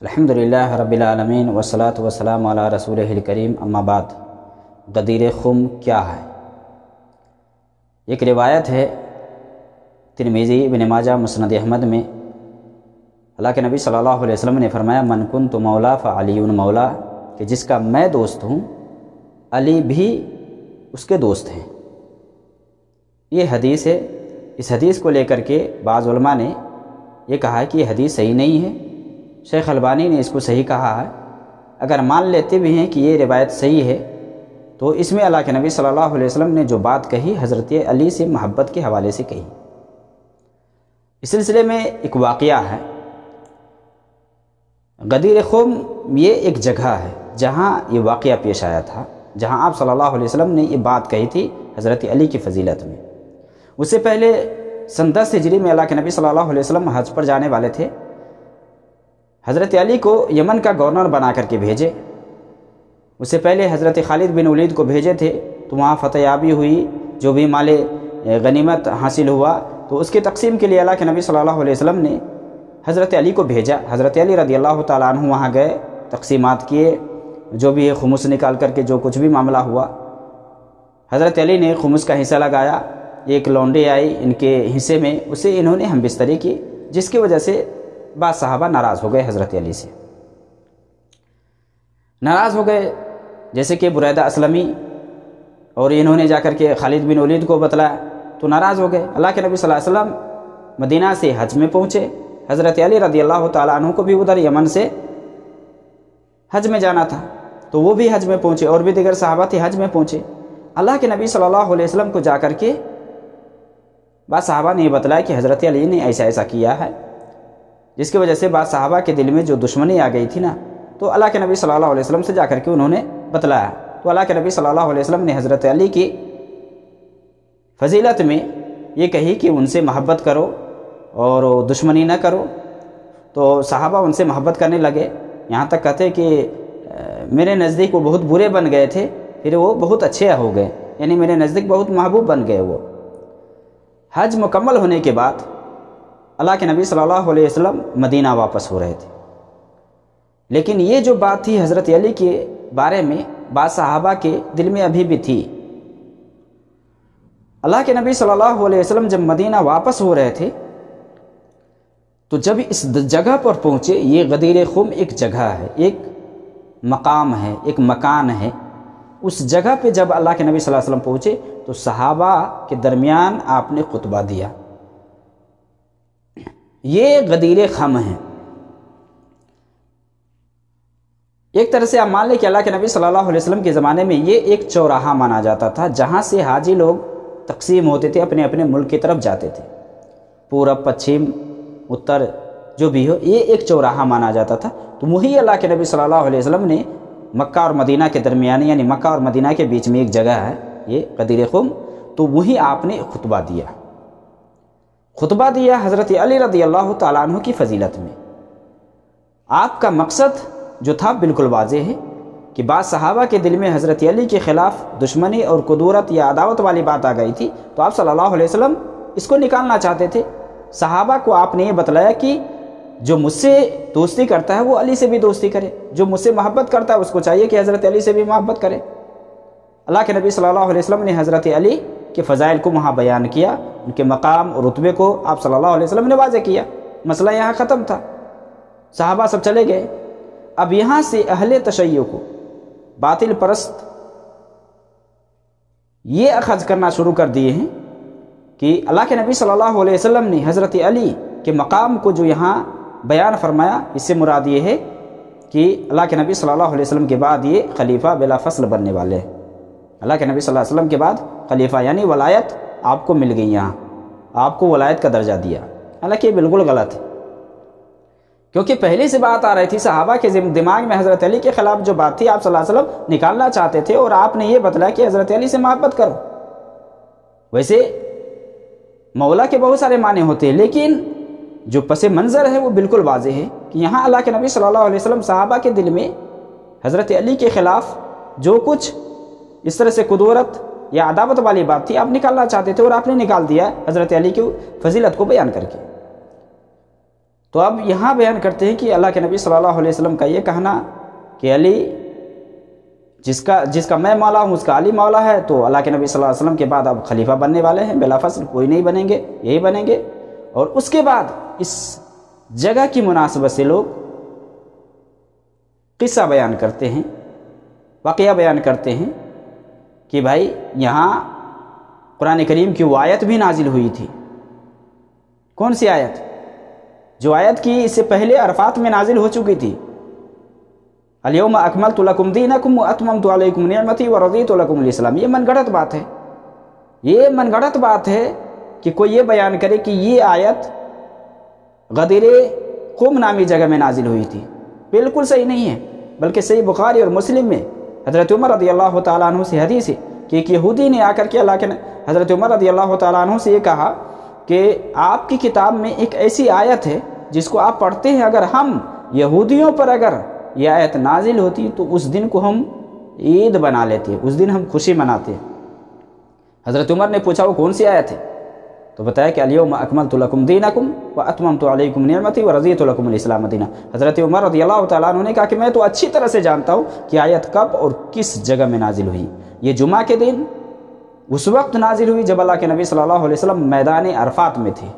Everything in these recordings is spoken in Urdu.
الحمدللہ رب العالمین والصلاة والسلام علی رسولہ الکریم، اما بعد۔ غدیر خم کیا ہے؟ ایک روایت ہے ترمذی، ابن ماجہ، مسند احمد میں اللہ کے نبی صلی اللہ علیہ وسلم نے فرمایا من کنت مولا فعلی مولا، کہ جس کا میں دوست ہوں علی بھی اس کے دوست ہیں۔ یہ حدیث ہے۔ اس حدیث کو لے کر کے بعض علماء نے یہ کہا ہے کہ یہ حدیث صحیح نہیں ہے۔ شیخ البانی نے اس کو صحیح کہا ہے۔ اگر مان لیتے بھی ہیں کہ یہ روایت صحیح ہے تو اس میں اللہ کے نبی صلی اللہ علیہ وسلم نے جو بات کہی حضرت علی سے محبت کے حوالے سے کہی۔ اس سلسلے میں ایک واقعہ ہے۔ غدیر خم یہ ایک جگہ ہے جہاں یہ واقعہ پیش آیا تھا، جہاں آپ صلی اللہ علیہ وسلم نے یہ بات کہی تھی حضرت علی کی فضیلت میں۔ اس سے پہلے سن 10 ہجری میں اللہ کے نبی صلی اللہ علیہ وسلم حج پر جانے والے تھے۔ حضرت علی کو یمن کا گورنر بنا کر کے بھیجے۔ اس سے پہلے حضرت خالد بن ولید کو بھیجے تھے، تو وہاں فتح یابی ہوئی، جو بھی مال غنیمت حاصل ہوا تو اس کی تقسیم کے لیے اللہ کے نبی صلی اللہ علیہ وسلم نے حضرت علی کو بھیجا۔ حضرت علی رضی اللہ تعالیٰ عنہ وہاں گئے، تقسیمات کیے، جو بھی خمس نکال کر کے جو کچھ بھی معاملہ ہوا، حضرت علی نے خمس کا حصہ لگایا۔ ایک لونڈی آئی ان کے حصے میں، اسے انہوں نے ہم بستری کی، جس کی وجہ سے بعض صحابہ ناراض ہو گئے حضرت علی سے، ناراض ہو گئے، جیسے کہ بریدہ اسلمی، اور انہوں نے جا کر کے خالد بن ولید کو بتلایا تو ناراض ہو گئے۔ اللہ کے نبی صلی اللہ علیہ وسلم مدینہ سے حج میں پہنچے۔ حضرت علی رضی اللہ تعالیٰ عنہ کو بھی ادھر یمن سے حج میں جانا تھا، تو وہ بھی حج میں پہنچے، اور بھی دیگر صحابہ تھے حج میں پہنچے۔ اللہ کے نبی صلی اللہ علیہ وسلم کو جا کر کے بعض صحابہ نے یہ بتلایا کہ حضرت علی نے ایسا ایسا کیا ہے، جس کی وجہ سے بعض صحابہ کے دل میں جو دشمنی آ گئی تھی نا، تو اللہ کے نبی صلی اللہ علیہ وسلم سے جا کر کے انہوں نے بتلایا۔ تو اللہ کے نبی صلی اللہ علیہ وسلم نے حضرت علی کی فضیلت میں یہ کہی کہ ان سے محبت کرو اور دشمنی نہ کرو۔ تو صحابہ ان سے محبت کرنے لگے، یہاں تک کہتے کہ میرے نزدیک وہ بہت برے بن گئے تھے، پھر وہ بہت اچھے ہو گئے، یعنی میرے نزدیک بہت محبوب بن گئے۔ وہ حج مکمل ہونے کے بعد اللہ کے نبی صلی اللہ علیہ وسلم مدینہ واپس ہو رہے تھے، لیکن یہ جو بات تھی حضرت علی کے بارے میں بعض صحابہ کے دل میں ابھی بھی تھی۔ اللہ کے نبی صلی اللہ علیہ وسلم جب مدینہ واپس ہو رہے تھے تو جب اس جگہ پر پہنچے، یہ غدیر خم ایک جگہ ہے، ایک مقام ہے، ایک مکان ہے۔ اس جگہ پہ جب اللہ کے نبی صلی اللہ علیہ وسلم پہنچے تو صحابہ کے درمیان آپ نے خطبہ دیا۔ یہ غدیر خم ہے۔ ایک طرح سے آپ مان لیں کہ اللہ کے نبی صلی اللہ علیہ وسلم کے زمانے میں یہ ایک چوراہا مانا جاتا تھا، جہاں سے حاجی لوگ تقسیم ہوتے تھے، اپنے اپنے ملک کی طرف جاتے تھے، پورب، پچھم، اتر، جو بھی ہو، یہ ایک چوراہا مانا جاتا تھا۔ تو وہی اللہ کے نبی صلی اللہ علیہ وسلم نے مکہ اور مدینہ کے درمیان، یعنی مکہ اور مدینہ کے بیچ میں ایک جگہ ہے یہ غدیر خم، تو وہی آپ نے خطبہ دیا حضرت علی رضی اللہ تعالیٰ عنہ کی فضیلت میں۔ آپ کا مقصد جو تھا بالکل واضح ہے کہ بعض صحابہ کے دل میں حضرت علی کے خلاف دشمنی اور کدورت یا عداوت والی بات آ گئی تھی، تو آپ صلی اللہ علیہ وسلم اس کو نکالنا چاہتے تھے۔ صحابہ کو آپ نے یہ بتلایا کہ جو مجھ سے دوستی کرتا ہے وہ علی سے بھی دوستی کرے، جو مجھ سے محبت کرتا ہے اس کو چاہیے کہ حضرت علی سے بھی محبت کرے۔ اللہ کے نبی صلی اللہ علیہ وسلم نے حضرت علی کے فضائل کو وہاں بیان کیا، ان کے مقام اور رتبے کو آپ صلی اللہ علیہ وسلم نے واضح کیا۔ مسئلہ یہاں ختم تھا، صحابہ سب چلے گئے۔ اب یہاں سے اہل تشیع کو، باطل پرست، یہ اخذ کرنا شروع کر دیے ہیں کہ اللہ کے نبی صلی اللہ علیہ وسلم نے حضرت علی کے مقام کو جو یہاں بیان فرمایا، اس سے مراد یہ ہے کہ اللہ کے نبی صلی اللہ علیہ وسلم کے بعد یہ خلیفہ بلا فصل بننے والے ہیں۔ اللہ کے نبی صلی اللہ علیہ وسلم کے بعد خلیفہ یعنی ولایت آپ کو مل گئی، یہاں آپ کو ولایت کا درجہ دیا، حالانکہ یہ بالکل غلط ہے، کیونکہ پہلے سے بات آ رہی تھی صحابہ کے دماغ میں حضرت علی کے خلاف جو بات تھی آپ صلی اللہ علیہ وسلم نکالنا چاہتے تھے، اور آپ نے یہ بتلایا کہ حضرت علی سے محبت کرو۔ ویسے مولا کے بہت سارے معنی ہوتے ہیں، لیکن جو پس منظر ہے وہ بالکل واضح ہے کہ یہاں اللہ کے نبی صلی اللہ علیہ وسلم صحابہ کے دل میں حضرت علی کے خلاف جو کچھ اس طرح سے کدورت یا عداوت والی بات تھی آپ نکالنا چاہتے تھے، اور آپ نے نکال دیا حضرت علی کی فضیلت کو بیان کر کے۔ تو اب یہاں بیان کرتے ہیں کہ اللہ کے نبی صلی اللہ علیہ وسلم کا یہ کہنا کہ علی جس کا میں مولا ہوں اس کا علی مولا ہے، تو اللہ کے نبی صلی اللہ علیہ وسلم کے بعد اب خلیفہ بننے والے ہیں، بلا فصل کوئی نہیں بنیں گے، یہی بنیں گے۔ اور اس کے بعد اس جگہ کی مناسبت سے لوگ قصہ بیان کرتے ہیں، واقعہ بیان کرتے ہیں کہ بھائی یہاں قرآن کریم کی وہ آیت بھی نازل ہوئی تھی۔ کون سی آیت؟ جو آیت کی اس سے پہلے عرفات میں نازل ہو چکی تھی، الیوم اکملت لکم دینکم واتممت علیکم نعمتی ورضیت لکم الاسلام۔ یہ من گھڑت بات ہے، یہ من گھڑت بات ہے کہ کوئی یہ بیان کرے کہ یہ آیت غدیر قم نامی جگہ میں نازل ہوئی تھی۔ بالکل صحیح نہیں ہے، بلکہ صحیح بخاری اور مسلم میں حضرت عمر رضی اللہ تعالیٰ عنہ سے حدیث ہے کہ ایک یہودی نے آ کر کے حضرت عمر رضی اللہ تعالیٰ عنہ سے یہ کہا کہ آپ کی کتاب میں ایک ایسی آیت ہے جس کو آپ پڑھتے ہیں، اگر ہم یہودیوں پر اگر یہ آیت نازل ہوتی تو اس دن کو ہم عید بنا لیتے، اس دن ہم خوشی مناتے۔ حضرت عمر نے پوچھا وہ کون سی آیت ہے؟ تو بتایا کہ الیوم اکملت لکم دینکم واتممت علیکم نعمتی ورضیت لکم الاسلام دینا۔ حضرت عمر رضی اللہ تعالیٰ عنہ نے کہا کہ میں تو اچھی طرح سے جانتا ہوں کہ آیت کب اور کس جگہ میں نازل ہوئی۔ یہ جمعہ کے دن اس وقت نازل ہوئی جب اللہ کے نبی صلی اللہ علیہ وسلم میدان عرفات میں تھے۔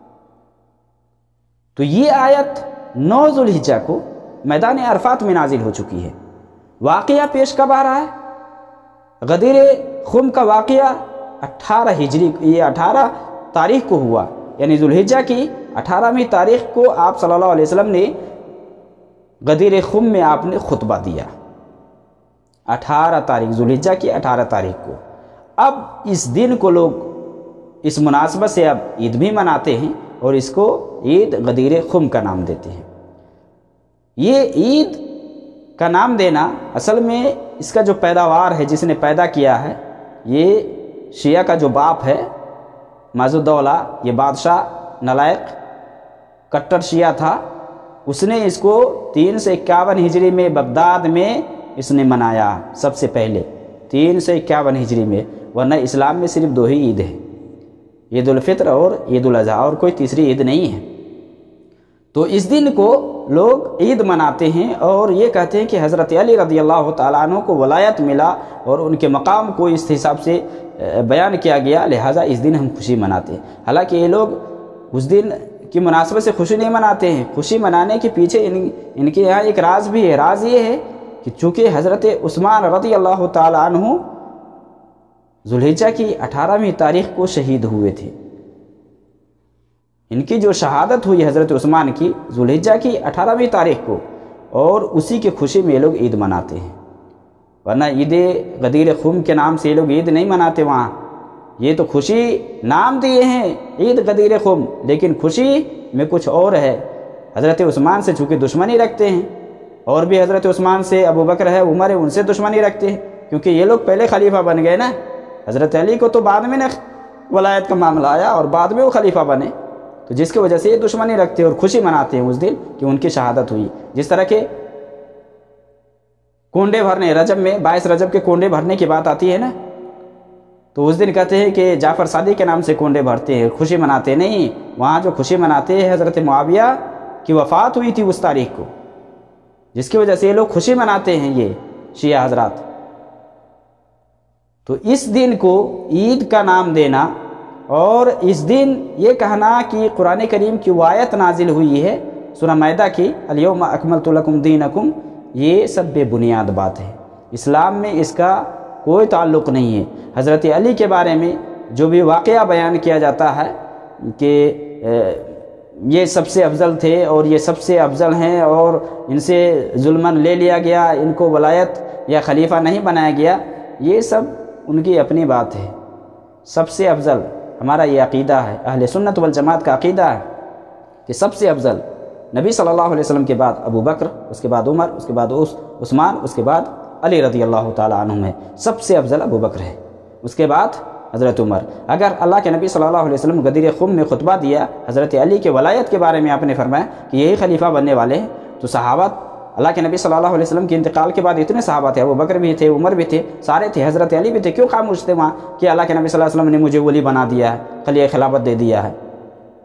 تو یہ آیت 9 ذوالحجہ کو میدان عرفات میں نازل ہو چکی ہے۔ واقعہ پیش کب آ رہا ہے؟ غدیر خم کا واقعہ 18 ہجری، یہ 18 تاریخ کو ہوا، یعنی ذوالحجہ کی 18ویں تاریخ کو آپ صلی اللہ علیہ وسلم نے غدیر خم میں آپ نے خطبہ دیا، 18 تاریخ ذوالحجہ کی 18 تاریخ کو۔ اب اس دن کو لوگ اس مناسبت سے اب عید بھی مناتے ہیں اور اس کو عید غدیر خم کا نام دیتے ہیں۔ یہ عید کا نام دینا اصل میں اس کا جو پیداوار ہے، جس نے پیدا کیا ہے، یہ شیعہ کا جو باپ ہے معز الدولہ، یہ بادشاہ نالائق کٹر شیعہ تھا، اس نے اس کو 351 ہجری میں بغداد میں اس نے منایا سب سے پہلے، 351 ہجری میں، ورنہ اسلام میں صرف 2 ہی عید ہے، عید الفطر اور عید الاضحیٰ، اور کوئی تیسری عید نہیں ہے۔ تو اس دن کو لوگ عید مناتے ہیں اور یہ کہتے ہیں کہ حضرت علی رضی اللہ تعالیٰ عنہ کو ولایت ملا اور ان کے مقام کو اس حساب سے بیان کیا گیا، لہٰذا اس دن ہم خوشی مناتے ہیں۔ حالانکہ یہ لوگ اس دن کی مناسبت سے خوشی نہیں مناتے ہیں، خوشی منانے کے پیچھے ان کے یہاں ایک راز بھی ہے۔ راز یہ ہے کہ چونکہ حضرت عثمان رضی اللہ تعالیٰ عنہ ذوالحجہ کی 18ویں تاریخ کو شہید ہوئے تھے، ان کی جو شہادت ہوئی حضرت عثمان کی ذوالحجہ کی 18ویں تاریخ کو، اور اسی کی خوشی میں یہ لوگ عید مناتے ہیں، ورنہ عید غدیر خم کے نام سے یہ لوگ عید نہیں مناتے وہاں۔ یہ تو خوشی نام دیے ہیں عید غدیر خم، لیکن خوشی میں کچھ اور ہے۔ حضرت عثمان سے چونکہ دشمنی رکھتے ہیں، اور بھی حضرت عثمان سے ابو بکر ہے، عمر ہے، ان سے دشمنی رکھتے ہیں، کیونکہ یہ لوگ پہلے خلیفہ بن گئے نا۔ حضرت علی کو تو بعد میں ولایت کا معاملہ آیا اور بعد میں وہ خلیفہ بنے، تو جس کی وجہ سے یہ دشمنی رکھتے ہیں اور خوشی مناتے ہیں اس دن کہ ان کی شہادت ہوئی۔ جس طرح کے کنڈے بھرنے رجب میں 22 رجب کے کنڈے بھرنے کی بات آتی ہے نا، تو اس دن کہتے ہیں کہ جعفر صادق کے نام سے کنڈے بھرتے ہیں، خوشی مناتے نہیں۔ وہاں جو خوشی مناتے ہیں حضرت معاویہ کی وفات ہوئی تھی اس تاریخ کو، جس کی وجہ سے یہ لوگ خوشی مناتے ہیں یہ شیعہ حضرات۔ تو اس دن کو عید کا نام دینا اور اس دن یہ کہنا کہ قرآن کریم کی وہ آیت نازل ہوئی ہے سورہ مائدہ کی الیوم اکملت لکم دینکم، یہ سب بے بنیاد بات ہے، اسلام میں اس کا کوئی تعلق نہیں ہے۔ حضرت علی کے بارے میں جو بھی واقعہ بیان کیا جاتا ہے کہ یہ سب سے افضل تھے اور یہ سب سے افضل ہیں اور ان سے ظلماً لے لیا گیا، ان کو ولایت یا خلیفہ نہیں بنایا گیا، یہ سب ان کی اپنی بات ہے۔ سب سے افضل ہمارا یہ عقیدہ ہے، اہل سنت والجماعت کا عقیدہ ہے کہ سب سے افضل نبی صلی اللہ علیہ وسلم کے بعد ابو بکر، اس کے بعد عمر، اس کے بعد عثمان، اس کے بعد علی رضی اللہ تعالیٰ عنہ ہے۔ سب سے افضل ابو بکر ہے، اس کے بعد حضرت عمر۔ اگر اللہ کے نبی صلی اللہ علیہ وسلم غدیر خم میں خطبہ دیا، حضرت علی کے ولایت کے بارے میں آپ نے فرمایا کہ یہی خلیفہ بننے والے ہیں، تو صحابہ اللہ کے نبی صلی اللہ علیہ وسلم کے انتقال کے بعد اتنے صحابہ تھے، ابو بکر بھی تھے، عمر بھی تھے، سارے تھے، حضرت علی بھی تھے، کیوں خاموش تھے وہاں کہ اللہ کے نبی صلی اللہ علیہ وسلم نے مجھے ولی بنا دیا ہے، خلیفہ خلافت دے دیا ہے؟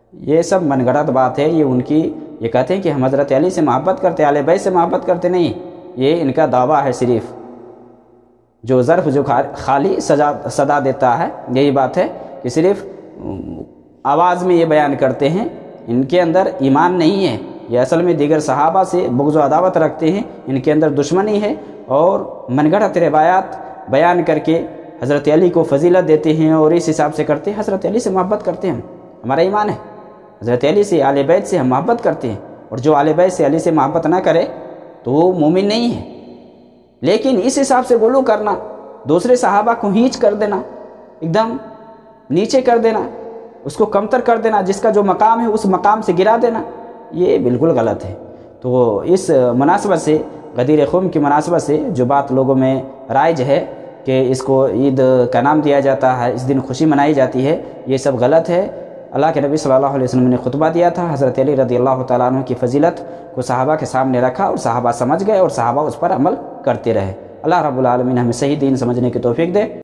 یہ سب من گھڑت بات ہے، یہ کہتے ہیں کہ ہم حضرت علی سے محبت کرتے، اہل بیت سے محبت کرتے، نہیں، یہ ان کا دعویٰ ہے صرف، جو ظرف جو خالی صدا دیتا ہے، یہی بات ہے کہ صرف آواز میں یہ بیان کرتے ہیں، ان کے اندر ایمان نہیں ہے، یہ اصل میں دیگر صحابہ سے بغض و عداوت رکھتے ہیں، ان کے اندر دشمنی ہے، اور من گھڑت روایات بیان کر کے حضرت علی کو فضیلت دیتے ہیں، اور اس حساب سے کرتے ہیں حضرت علی سے محبت کرتے ہیں، ہمارا ایمان ہے، حضرت علی سے، اہل بیت سے ہم محبت کرتے ہیں، اور جو اہل بیت سے علی سے محبت نہ کرے تو وہ مومن نہیں ہے۔ لیکن اس حساب سے غلو کرنا، دوسرے صحابہ کو ہینچ کر دینا، ایک دم نیچے کر دینا، اس کو کمتر کر دینا، جس کا جو مقام ہے اس مقام سے گرا دینا، یہ بالکل غلط ہے۔ تو اس مناسبت سے، غدیر خم کی مناسبت سے جو بات لوگوں میں رائج ہے کہ اس کو عید کا نام دیا جاتا ہے، اس دن خوشی منائی جاتی ہے، یہ سب غلط ہے۔ اللہ کے نبی صلی اللہ علیہ وسلم نے خطبہ دیا تھا، حضرت علی رضی اللہ تعالیٰ عنہ کی فضیلت کو صحابہ کے سامنے رکھا، اور صحابہ سمجھ گئے، اور صحابہ اس پر عمل کرتے رہے۔ اللہ رب العالمین ہمیں صحیح دین سمجھنے کی توفیق دے۔